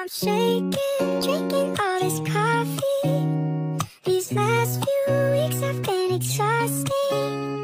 I'm shaking, drinking all this coffee. These last few weeks have been exhausting.